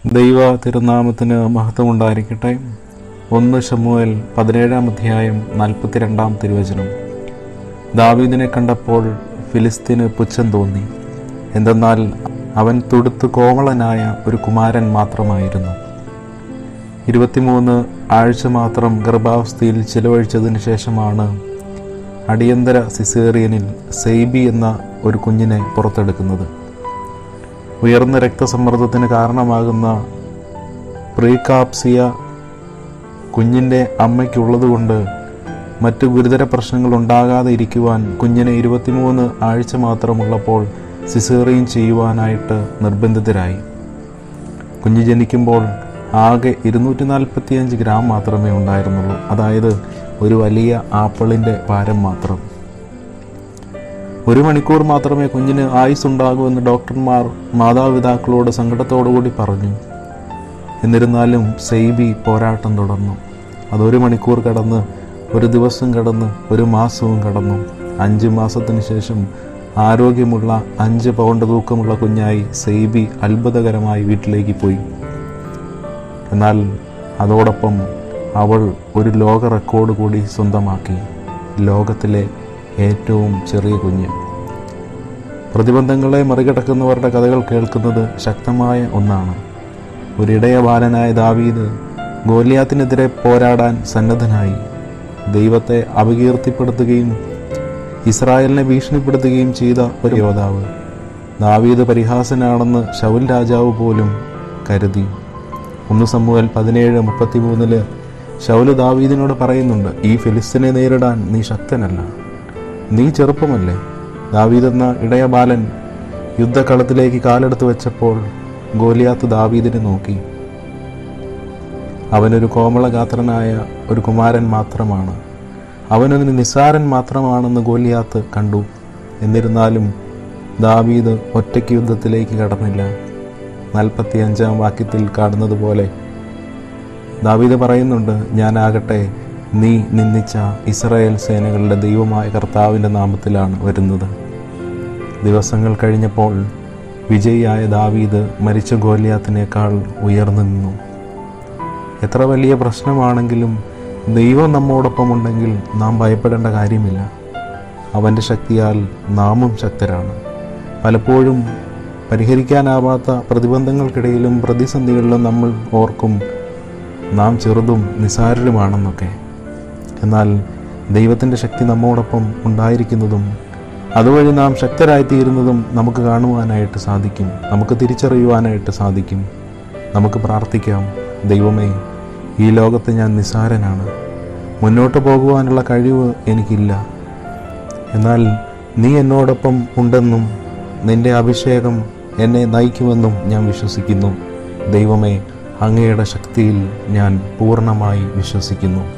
ദൈവ തിരുനാമത്തിന് മഹത്വമുണ്ടായിരിക്കട്ടെ. 1 ശമൂവേൽ 17-ാം അധ്യായം 42-ാം തിരുവചനം. ദാവീദിനെ കണ്ടപ്പോൾ ഫിലിസ്തീന് പുച്ഛം തോന്നി, എന്തെന്നാൽ അവൻ തുടുത്തു കോമളനായ ഒരു കുമാരൻ മാത്രമായിരുന്നു. 23 ആഴ്ച മാത്രം ഗർഭാവസ്ഥയിൽ ചിലവഴിച്ചതിന് ശേഷമാണ് അടിയന്തര സിസേറിയനിൽ സെയ്ബി എന്ന ഒരു കുഞ്ഞിനെ പുറത്തെടുക്കുന്നത്. ഉയർന്ന രക്തസമ്മർദ്ദത്തിന് കാരണമാകുന്ന പ്രീകാപ്സിയ കുഞ്ഞിൻ്റെ അമ്മയ്ക്കുള്ളതുകൊണ്ട് മറ്റു ഗുരുതര പ്രശ്നങ്ങൾ ഉണ്ടാകാതെ ഇരിക്കുവാൻ കുഞ്ഞിനെ 23 ആഴ്ച മാത്രമുള്ളപ്പോൾ സിസേറിയൻ ചെയ്യുവാനായിട്ട് നിർബന്ധിതരായി. കുഞ്ഞ് ജനിക്കുമ്പോൾ ആകെ 245 ഗ്രാം മാത്രമേ ഉണ്ടായിരുന്നുള്ളൂ. അതായത് ഒരു വലിയ ആപ്പിളിൻ്റെ ഭാരം മാത്രം. 1 മണിക്കൂർ മാത്രമേ കുഞ്ഞിന് ആയുസ്സുണ്ടാകൂ എന്ന് ഡോക്ടർമാർ മാതാപിതാക്കളോട് സങ്കടത്തോടുകൂടി പറഞ്ഞു. എന്നിരുന്നാലും സെയ്ബി പോരാട്ടം തുടർന്നു. അത് 1 മണിക്കൂർ കടന്ന്, 1 ദിവസം കടന്ന്, 1 മാസവും കടന്നു. 5 മാസത്തിന് ശേഷം ആരോഗ്യമുള്ള 5 പൗണ്ട് തൂക്കമുള്ള കുഞ്ഞായി സെയ്ബി അത്ഭുതകരമായി വീട്ടിലേക്ക് പോയി. എന്നാൽ അതോടൊപ്പം അവൾ ഒരു ലോക റെക്കോർഡ് കൂടി സ്വന്തമാക്കി. ലോകത്തിലെ ഏറ്റവും ചെറിയ കുഞ്ഞ്. പ്രതിബന്ധങ്ങളെ മറികടക്കുന്നവരുടെ കഥകൾ കേൾക്കുന്നത് ശക്തമായ ഒന്നാണ്. ഒരിടയ ബാലനായ ദാവീദ് ഗോലിയാത്തിനെതിരെ പോരാടാൻ സന്നദ്ധനായി. ദൈവത്തെ അപകീർത്തിപ്പെടുത്തുകയും ഇസ്രായേലിനെ ഭീഷണിപ്പെടുത്തുകയും ചെയ്ത ഒരു യോദ്ധാവ്. ദാവീദ് പരിഹാസനാണെന്ന് ശൗൽ രാജാവ് പോലും കരുതി. 1 ശമൂവേൽ 17:33 ശൗൽ ദാവീദിനോട് പറയുന്നുണ്ട്, ഈ ഫിലിസ്തീനെ നേരിടാൻ നീ ശക്തനല്ല, നീ ചെറുപ്പമല്ലേ. ദാവീദ് എന്ന ഇടയ ബാലൻ യുദ്ധക്കളത്തിലേക്ക് കാലെടുത്ത് വെച്ചപ്പോൾ ഗോലിയാത്ത് ദാവീദിനെ നോക്കി. അവനൊരു കോമളഗാത്രനായ ഒരു കുമാരൻ മാത്രമാണ്, അവനൊരു നിസ്സാരൻ മാത്രമാണെന്ന് ഗോലിയാത്ത് കണ്ടു. എന്നിരുന്നാലും ദാവീദ് ഒറ്റയ്ക്ക് യുദ്ധത്തിലേക്ക് കടന്നില്ല. 45-ാം വാക്യത്തിൽ കാണുന്നത് പോലെ ദാവീദ് പറയുന്നുണ്ട്, ഞാനാകട്ടെ നീ നിന്ദിച്ച ഇസ്രായേൽ സേനകളുടെ ദൈവമായ കർത്താവിൻ്റെ നാമത്തിലാണ് വരുന്നത്. ദിവസങ്ങൾ കഴിഞ്ഞപ്പോൾ വിജയിയായ ദാവീദ് മരിച്ച ഗോലിയാത്തിനേക്കാൾ ഉയർന്നു നിന്നു. എത്ര വലിയ പ്രശ്നമാണെങ്കിലും ദൈവം നമ്മോടൊപ്പം ഉണ്ടെങ്കിൽ നാം ഭയപ്പെടേണ്ട കാര്യമില്ല. അവൻ്റെ ശക്തിയാൽ നാമും ശക്തരാണ്. പലപ്പോഴും പരിഹരിക്കാനാവാത്ത പ്രതിബന്ധങ്ങൾക്കിടയിലും പ്രതിസന്ധികളിലും നമ്മൾ ഓർക്കും നാം ചെറുതും നിസ്സാരരുമാണെന്നൊക്കെ. എന്നാൽ ദൈവത്തിൻ്റെ ശക്തി നമ്മോടൊപ്പം ഉണ്ടായിരിക്കുന്നതും അതുവഴി നാം ശക്തരായിത്തീരുന്നതും നമുക്ക് കാണുവാനായിട്ട് സാധിക്കും, നമുക്ക് തിരിച്ചറിയുവാനായിട്ട് സാധിക്കും. നമുക്ക് പ്രാർത്ഥിക്കാം, ദൈവമേ, ഈ ലോകത്ത് ഞാൻ നിസ്സാരനാണ്, മുന്നോട്ട് പോകുവാനുള്ള കഴിവ് എനിക്കില്ല. എന്നാൽ നീ എന്നോടൊപ്പം ഉണ്ടെന്നും നിൻ്റെ അഭിഷേകം എന്നെ നയിക്കുമെന്നും ഞാൻ വിശ്വസിക്കുന്നു. ദൈവമേ, അങ്ങയുടെ ശക്തിയിൽ ഞാൻ പൂർണ്ണമായി വിശ്വസിക്കുന്നു.